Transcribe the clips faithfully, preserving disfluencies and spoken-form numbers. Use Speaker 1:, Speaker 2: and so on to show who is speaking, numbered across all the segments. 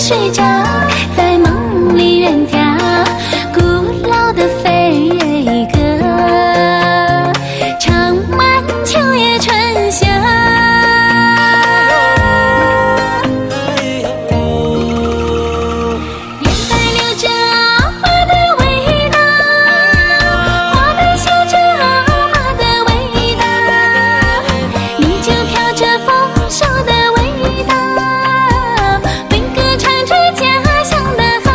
Speaker 1: 睡着，在梦里远眺古老的飞歌，唱满秋叶春夏。眼袋流着阿妈的味道，花瓣嗅着阿妈的味道，米酒飘着丰收的味道，飞歌唱着家乡的好。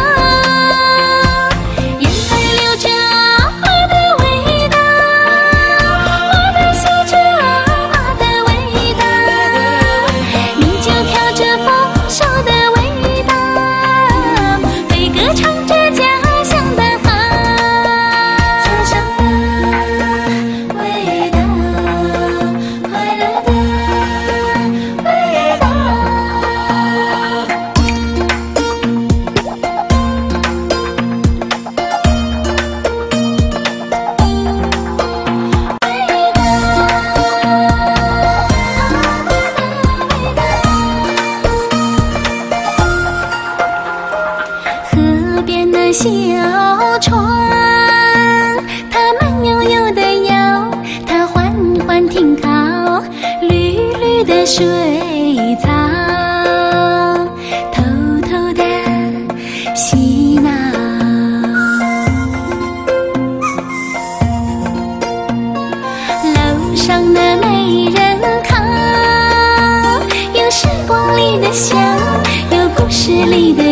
Speaker 1: 眼袋流着阿妈的味道，花瓣嗅着阿妈的味道，米酒飘着丰收的味道，飞歌唱着家乡的好。家乡的味道，快乐的味道。河边的小船，它慢悠悠地摇，它缓缓停靠，绿绿的水草，偷偷地嬉闹。楼上的美人靠，有时光里的香，有故事里的